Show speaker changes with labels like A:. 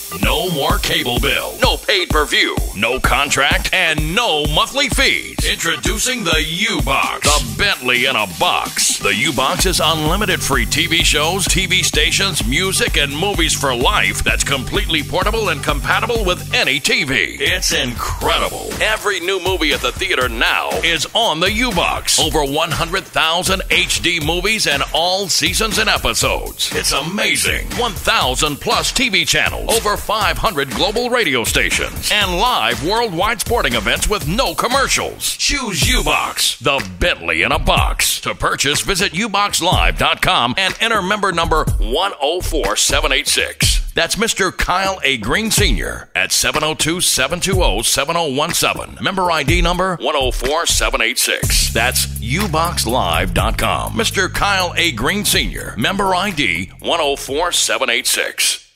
A: No more cable bill, no paid-per-view, no contract, and no monthly fees. Introducing the U-Box, the Bentley in a box. The U-Box is unlimited free TV shows, TV stations, music, and movies for life that's completely portable and compatible with any TV. It's incredible. Every new movie at the theater now is on the U-Box. Over 100,000 HD movies and all seasons and episodes. It's amazing. 1,000 plus TV channels, over 500 global radio stations, and live worldwide sporting events with no commercials. Choose U-Box, the Bentley in a box. To purchase, visit uboxlive.com and enter member number 104786. That's Mr. Kyle A. Green Sr. at 702-720-7017. Member ID number 104786. That's uboxlive.com. Mr. Kyle A. Green Sr. Member ID 104786.